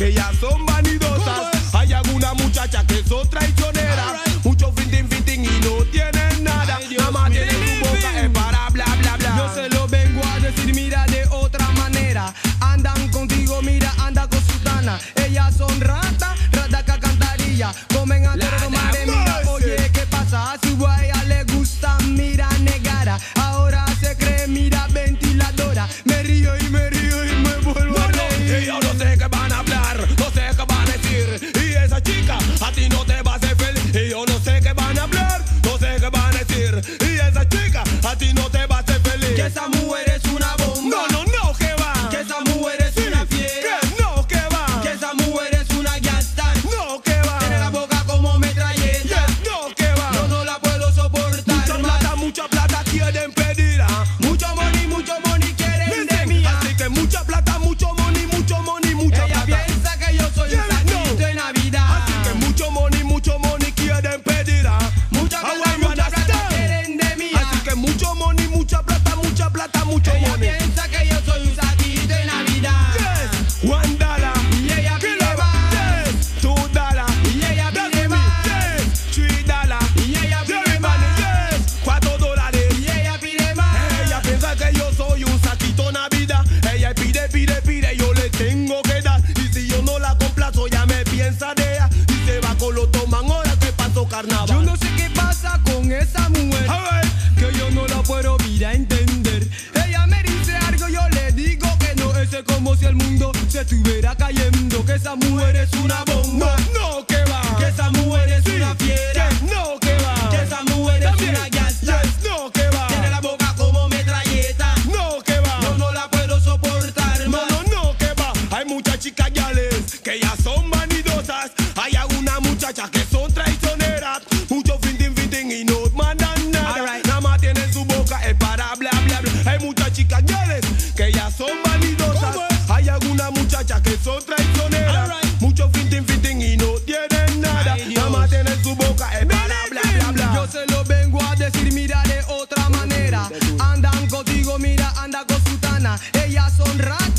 que ellas son vanidosas. Hay alguna muchacha que son traicioneras. Mucho finting y no tienen nada. Nada más tienen su boca es para bla bla bla. Yo se lo vengo a decir, mira, de otra manera. Andan contigo, mira, anda con sutana. Ellas son rata que cantarilla. Comen a todo madre, mira, oye, ¿qué pasa? A su guaya le gusta, mira, negara. Ahora se cree, mira, ventiladora. Me río y me vuelvo a reír. Y yo no sé qué van a hablar, no sé qué van a decir. Y esa chica a ti no te va a hacer feliz. Y yo no sé qué van a hablar, no sé qué van a decir. Y esa chica a ti no te va a hacer feliz. Que esa mujer es una bomba. No, que va. Que esa mujer es una fiera. Que no, que va. Que esa mujer es una gangsta. No, que va. Tiene la boca como metralleta. No, que va. Yo no la puedo soportar más. Mucha plata quieren pedir. Mucho money quieren de mí. Así que mucha plata, mucho money, mucha Ella plata. piensa que yo soy un saquito de Navidad. Así que mucho money quieren pedir. Mucha plata quieren de mí. Así que mucho money, mucha plata, mucho Ella money. piensa que yo soy un saquito de Navidad. Yes, $1. Y ella pide más. Yes, $2. Y ella pide más. Yes, $3. Y ella pide Yes, más. yes, $4. Y ella pide más. Ella piensa que yo soy un saquito Navidad. Ella pide, yo le tengo que dar. Y si yo no la complazo, ya me piensa de ella. Y se va con los toman ahora que pasó carnaval. Yo no sé qué pasa con esa mujer, que yo no la puedo ir a entender. Ella me dice algo, yo le digo que no. Ese es como si el mundo se estuviera cayendo. Que esa mujer es una bomba. No, que va. Que esa mujer es una fiera. No, que va. Que esa mujer es una gangsta. Yes, no, que va. Tiene la boca como metralleta. No, que va. Yo no la puedo soportar más. No, que va. Hay muchas chicas yales que ya son vanidosas. Hay algunas muchachas que son traicioneras. Mucho finting y no mandan nada. Alright. Nada más tienen su boca es para bla bla bla. Hay muchas chicas yales que ya son vanidosas. Hay algunas muchachas que son traicioneras. Alright. Mucho finting y no tienen nada. Ay, Dios. Nada más tienen su boca es para bla bla bla. Yo se lo vengo a decir, mira, de otra manera. Andan contigo, mira, anda con sutana. Ellas son ratas